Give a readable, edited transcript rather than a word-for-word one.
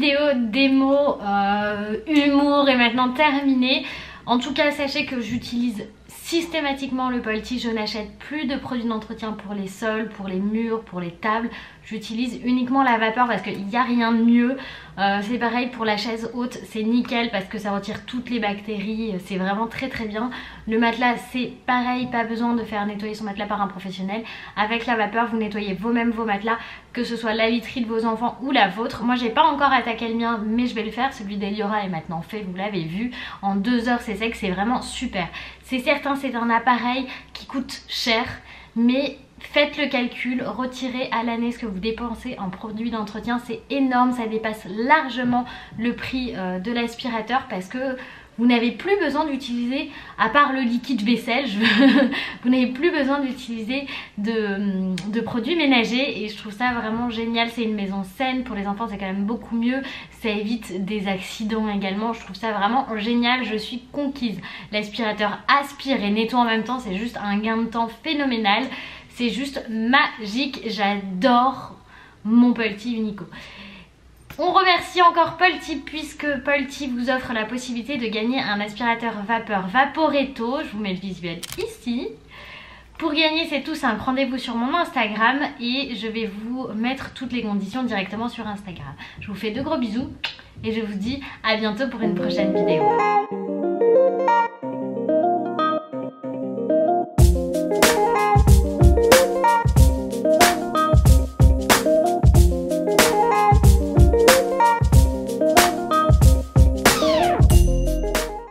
vidéo démo humour est maintenant terminée. En tout cas, sachez que j'utilise systématiquement le Polti. Je n'achète plus de produits d'entretien pour les sols, pour les murs, pour les tables. J'utilise uniquement la vapeur parce qu'il n'y a rien de mieux. C'est pareil pour la chaise haute, c'est nickel parce que ça retire toutes les bactéries. C'est vraiment très très bien. Le matelas, c'est pareil, pas besoin de faire nettoyer son matelas par un professionnel. Avec la vapeur, vous nettoyez vous-même vos matelas, que ce soit la literie de vos enfants ou la vôtre. Moi, j'ai pas encore attaqué le mien, mais je vais le faire. Celui d'Eliora est maintenant fait, vous l'avez vu. En 2 heures, c'est sec, c'est vraiment super. C'est certain, c'est un appareil qui coûte cher, mais faites le calcul, retirez à l'année ce que vous dépensez en produits d'entretien, c'est énorme, ça dépasse largement le prix de l'aspirateur parce que vous n'avez plus besoin d'utiliser, à part le liquide vaisselle, vous n'avez plus besoin d'utiliser de produits ménagers et je trouve ça vraiment génial. C'est une maison saine, pour les enfants c'est quand même beaucoup mieux, ça évite des accidents également, je trouve ça vraiment génial, je suis conquise. L'aspirateur aspire et nettoie en même temps, c'est juste un gain de temps phénoménal, c'est juste magique, j'adore mon Polti Unico. On remercie encore Polti puisque Polti vous offre la possibilité de gagner un aspirateur vapeur Vaporetto. Je vous mets le visuel ici. Pour gagner, c'est tout simple. Rendez-vous sur mon Instagram et je vais vous mettre toutes les conditions directement sur Instagram. Je vous fais de gros bisous et je vous dis à bientôt pour une prochaine vidéo.